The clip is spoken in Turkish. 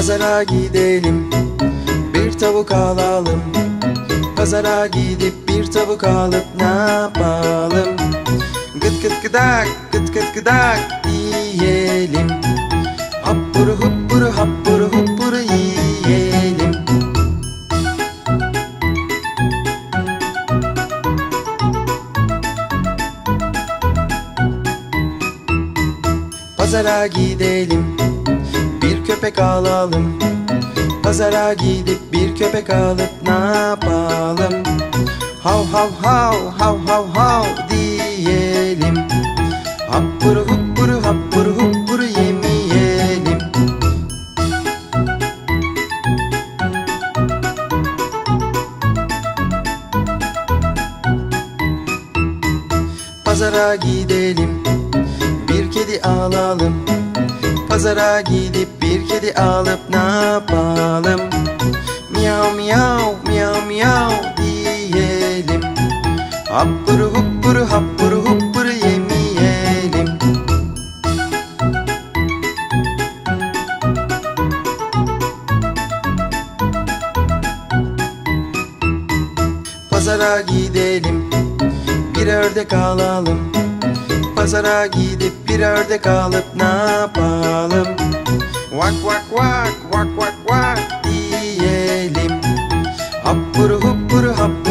Pazara gidelim, bir tavuk alalım. Pazara gidip bir tavuk alıp ne yapalım? Gıt gıt gıdak, gıt gıt gıdak yiyelim. Happuru huppuru happuru huppuru yiyelim. Pazara gidelim, bir köpek alalım. Pazara gidip bir köpek alıp ne yapalım? Hav hav hav hav hav hav diyelim. Happuru huppuru happuru huppuru yemeyelim. Pazara gidelim, bir kedi alalım. Pazara gidip bir kedi alıp ne yapalım? Miyav miyav miyav miyav diyelim. Happuru huppuru happuru huppuru yemeyelim. Pazara gidelim, bir ördek alalım. Pazara gidip bir ördek alıp ne yapalım? Vak vak vak vak vak vak diyelim. Happuru huppuru happuru